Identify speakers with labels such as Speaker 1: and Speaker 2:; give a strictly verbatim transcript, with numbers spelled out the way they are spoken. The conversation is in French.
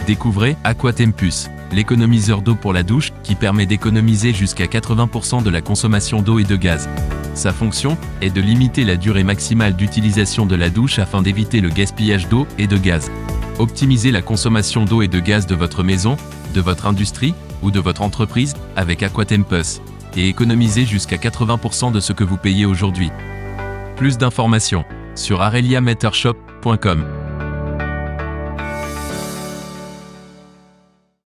Speaker 1: Découvrez Aquatempus, l'économiseur d'eau pour la douche, qui permet d'économiser jusqu'à quatre-vingts pour cent de la consommation d'eau et de gaz. Sa fonction est de limiter la durée maximale d'utilisation de la douche afin d'éviter le gaspillage d'eau et de gaz. Optimisez la consommation d'eau et de gaz de votre maison, de votre industrie ou de votre entreprise avec Aquatempus et économisez jusqu'à quatre-vingts pour cent de ce que vous payez aujourd'hui. Plus d'informations sur arelia meter shop point com.